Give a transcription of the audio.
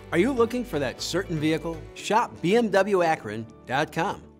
Are you looking for that certain vehicle? Shop BMWAkron.com.